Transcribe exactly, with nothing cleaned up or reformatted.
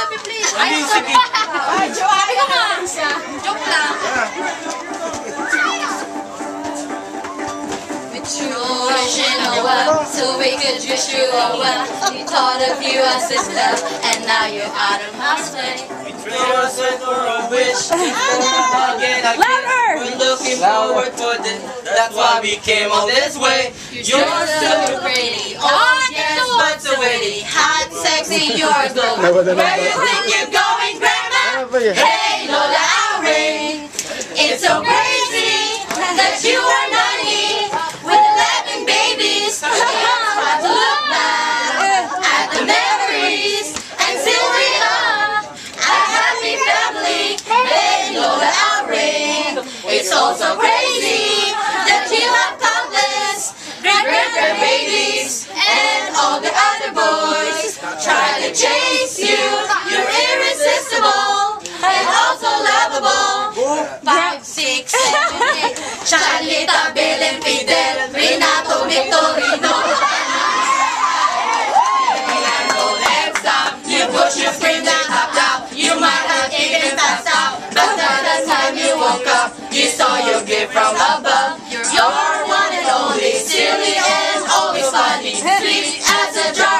Happy, please. Ay, sige. Ay, joke lang. Joke lang. So we could wish you a well. We thought of you as sister, and now you're out of my way. We trade ourselves for a wish. Louder! We're looking forward to this. That's why we came all this way. You're so pretty. Oh yes, but so witty. Hot, sexy, you're glowing. Where you think you're going, Grandma? Hey, Lola, I'll ring. It's so crazy that you are ninety with eleven babies. I have to look back at the memories and still we are a happy family. Hey, Lola, I'll ring. It's all so crazy that you have countless great-great babies and all the other boys try to chase you. You're irresistible and also lovable. Five, six, seven, eight. Charlita, Bill, and Fidel, Renato, Victorino. And no next time you push your screen and top down, you might have even passed out. But by the time you woke up, you saw your gift from above. You're one and only, silly and always funny, sweet as a drop.